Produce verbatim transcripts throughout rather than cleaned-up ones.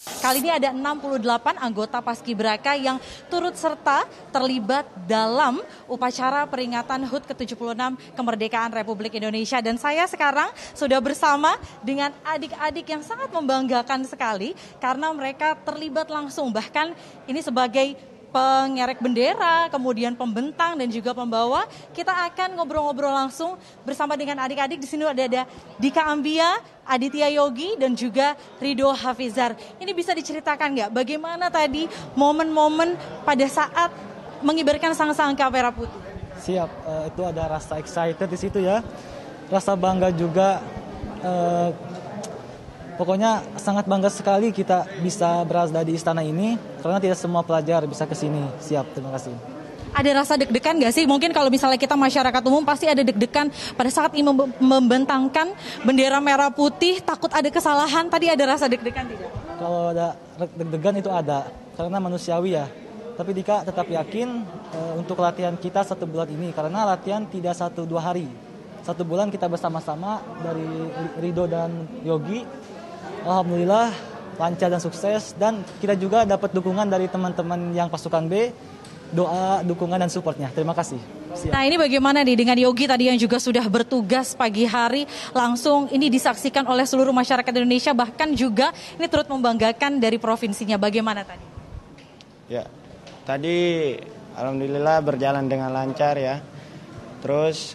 Kali ini ada enam puluh delapan anggota Paskibraka yang turut serta terlibat dalam upacara peringatan H U T ke tujuh puluh enam kemerdekaan Republik Indonesia. Dan saya sekarang sudah bersama dengan adik-adik yang sangat membanggakan sekali karena mereka terlibat langsung. Bahkan ini sebagai pengerek bendera, kemudian pembentang dan juga pembawa. Kita akan ngobrol-ngobrol langsung bersama dengan adik-adik. Di sini ada, ada Dika Ambia, Aditya Yogi, dan juga Rido Hafizar. Ini bisa diceritakan nggak bagaimana tadi momen-momen pada saat mengibarkan sang-sangka merah putih? Siap, uh, itu ada rasa excited di situ ya, rasa bangga juga. Uh, Pokoknya sangat bangga sekali kita bisa berada di istana ini karena tidak semua pelajar bisa ke sini. Siap, terima kasih. Ada rasa deg-degan nggak sih? Mungkin kalau misalnya kita masyarakat umum pasti ada deg-degan pada saat ini membentangkan bendera merah putih, takut ada kesalahan. Tadi ada rasa deg-degan tidak? Kalau ada deg-degan itu ada, karena manusiawi ya. Tapi Dika tetap yakin e, untuk latihan kita satu bulan ini, karena latihan tidak satu dua hari. Satu bulan kita bersama-sama dari Rido dan Yogi. Alhamdulillah lancar dan sukses, dan kita juga dapat dukungan dari teman-teman yang pasukan B, doa, dukungan dan supportnya. Terima kasih. Siap. Nah, ini bagaimana nih dengan Yogi tadi yang juga sudah bertugas pagi hari langsung ini disaksikan oleh seluruh masyarakat Indonesia, bahkan juga ini turut membanggakan dari provinsinya. Bagaimana tadi? Ya, tadi alhamdulillah berjalan dengan lancar ya. Terus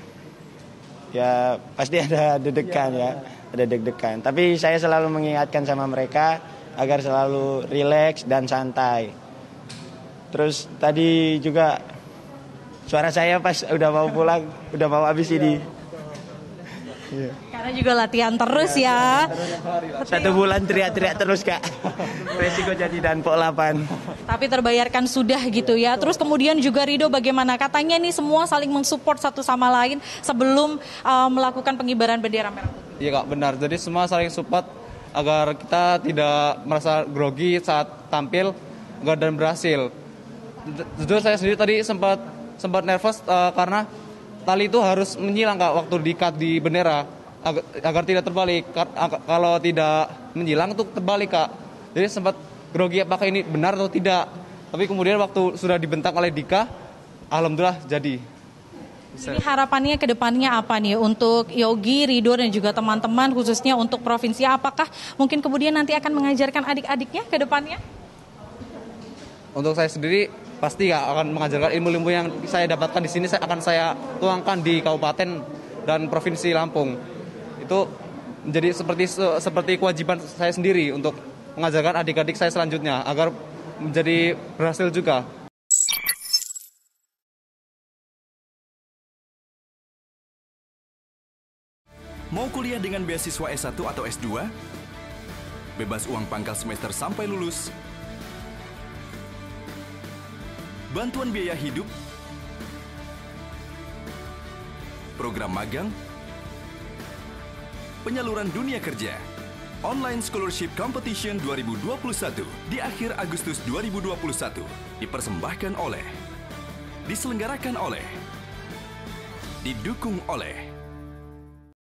ya pasti ada deg-degan ya. Ada deg-degan, tapi saya selalu mengingatkan sama mereka agar selalu rileks dan santai. Terus tadi juga suara saya pas udah mau pulang, udah mau habis ini. Yeah. Karena juga latihan terus ya. Satu bulan teriak-teriak terus Kak. Resiko jadi Danpok delapan. Tapi terbayarkan sudah gitu ya. Terus kemudian juga Rido bagaimana? Katanya nih semua saling mensupport satu sama lain sebelum uh, melakukan pengibaran bendera merah putih. Iya Kak, benar. Jadi semua saling support agar kita tidak merasa grogi saat tampil agar dan berhasil. Jujur saya sendiri tadi sempat sempat nervous uh, karena tali itu harus menyilang Kak waktu diikat di bendera agar, agar tidak terbalik. Kalau tidak menyilang itu terbalik Kak. Jadi sempat grogi apakah ini benar atau tidak. Tapi kemudian waktu sudah dibentang oleh Dika, alhamdulillah jadi. Ini harapannya ke depannya apa nih untuk Yogi, Rido dan juga teman-teman khususnya untuk provinsi? Apakah mungkin kemudian nanti akan mengajarkan adik-adiknya ke depannya? Untuk saya sendiri pasti ya akan mengajarkan ilmu-ilmu yang saya dapatkan di sini saya akan saya tuangkan di kabupaten dan provinsi Lampung. Itu menjadi seperti seperti kewajiban saya sendiri untuk mengajarkan adik-adik saya selanjutnya agar menjadi berhasil juga. Mau kuliah dengan beasiswa S satu atau S dua? Bebas uang pangkal semester sampai lulus? Bantuan biaya hidup? Program magang? Penyaluran dunia kerja? Online Scholarship Competition dua ribu dua puluh satu di akhir Agustus dua ribu dua puluh satu dipersembahkan oleh, diselenggarakan oleh, didukung oleh